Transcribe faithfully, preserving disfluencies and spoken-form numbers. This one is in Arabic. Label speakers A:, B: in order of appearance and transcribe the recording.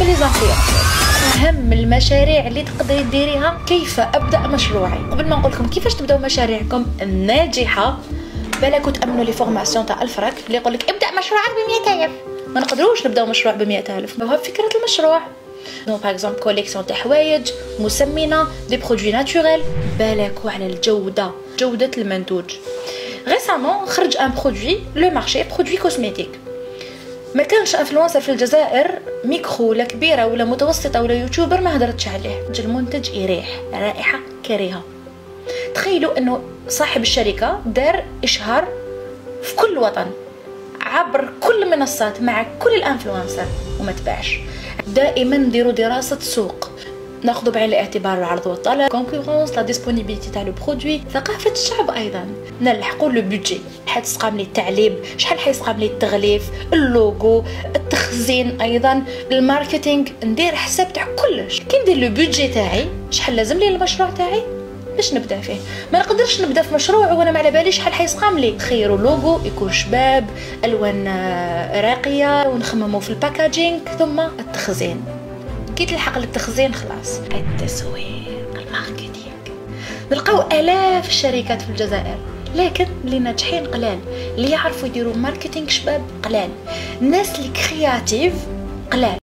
A: لي زانفلونسور. اهم المشاريع اللي تقدري ديريها كيف ابدا مشروعي. قبل ما نقول لكم كيفاش تبداو مشاريعكم الناجحه، بالك تامنوا لي فورماسيون تاع الفرق اللي يقول لك ابدا مشروعك ب مئة ألف. ما نقدروش نبداو مشروع ب مئة ألف. هو فكره المشروع دونك باغ اكزومبل كوليكسيون تاع حوايج مسمنه، دي برودوي ناتوريل، بالك على الجوده، جوده المنتوج. ريسامون خرج ان برودوي لو مارشي برودوي كوزميتيك. ما كانش انفلونسر في الجزائر ميكرو ولا كبيره ولا متوسطه ولا يوتيوبر ما هدرتش عليه. المنتج يريح، رائحه كريهه. تخيلوا انه صاحب الشركه دار اشهار في كل وطن عبر كل المنصات مع كل الانفلونسر وما تباعش. دائما نديروا دراسه سوق، ناخذ بعين الاعتبار العرض والطلب، كونكورونس، لا ديسپونيبيليتي تاع لو برودوي، ثقافه الشعب ايضا. نلحقوا لو بودجي، شحال تسقام لي التعليب، شحال حيسقام لي التغليف، اللوغو، التخزين، ايضا الماركتينغ. ندير حساب تاع كلش. كي ندير لو بودجي تاعي شحال لازم لي المشروع تاعي باش نبدا فيه. ما نقدرش نبدا في مشروع وانا ما على باليش شحال حيسقام لي. خيروا لوغو يكون شباب، الوان راقيه، ونخمموا في الباكاجينغ، ثم التخزين. كي تلحق للتخزين خلاص التسويق، الماركتينغ. نلقاو الاف الشركات في الجزائر، لكن اللي ناجحين قلال، اللي يعرفوا يديروا ماركتينغ شباب قلال، الناس اللي كرياتيف قلال.